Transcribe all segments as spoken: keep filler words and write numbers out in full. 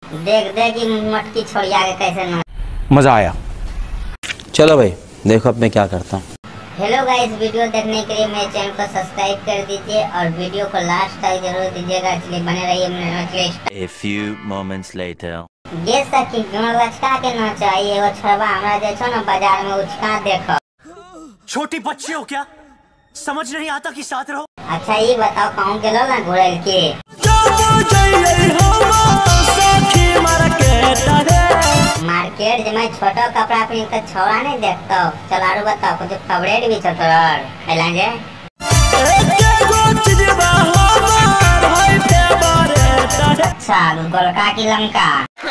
देख देख कि मटकी छोड़िया के कैसे ना मजा आया। चलो भाई देखो अब मैं क्या करता हूँ। हेलो गाइस, वीडियो देखने के लिए मेरे चैनल को सब्सक्राइब कर दीजिए और वीडियो को लास्ट तक जरूर दीजिएगा। इसलिए बने रहिए मेरे channel. A few moments later. ये सखी क्यों लचका के ना चाहिए वो छवा हमरा जे छो ना बाजार में उचका देखो। छोटी बच्ची हो क्या, समझ नहीं आता कि साथ रहो। अच्छा ये बताओ कहूँ गेलो ना घुरल के मार्केट जब मैं छोटा कपड़ा पहन के छोड़ा नहीं देखता। चल आरो बताओ कुछ फेवरेट भी छोटा खैला जे अच्छा गोलका की लंका।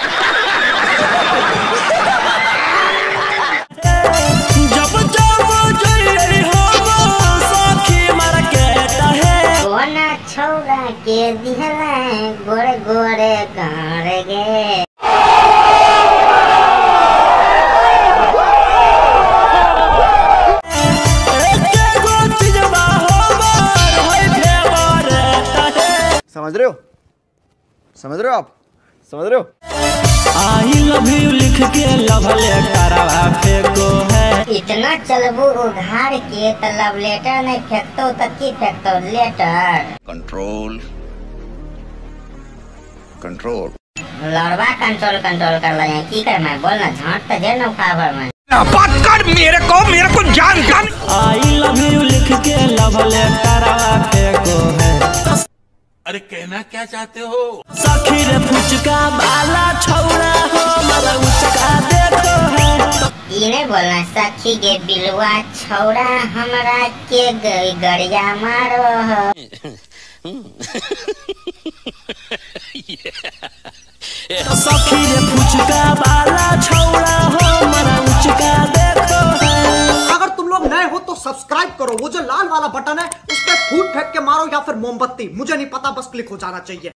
छौरा के दिहला गोरे गोरे गाड़ गे समझ रहे हो समझ रहे हो आप समझ रहे हो। आई लव यू लिख के लव लेटर फेंको है। इतना चलबू उधार के तो लव लेटर नहीं फेंकतो तो की फेंकतो लेटर। कंट्रोल कंट्रोल लड़वा कंट्रोल कंट्रोल कर ले की कर मैं बोलना झांट तो जे न खाबर में बात कर मेरे को मेरे को जान जान। आई लव यू लिख के लव लेटर फेंको है। अरे कहना क्या चाहते हो? सखी रे फुचका वाला छौड़ा हो मरा उचका देखो है। इने बोलना सखी के बिलवा छौड़ा हमरा के गड़िया मारो हो। सखी रे फुचका वाला छौड़ा हो मरा उचका देखो है। अगर तुम लोग नए हो तो सब्सक्राइब करो, वो जो लाल वाला बटन है उस पर फूट फेंक के मारो या फिर मोमबत्ती, मुझे नहीं पता, बस क्लिक हो जाना चाहिए।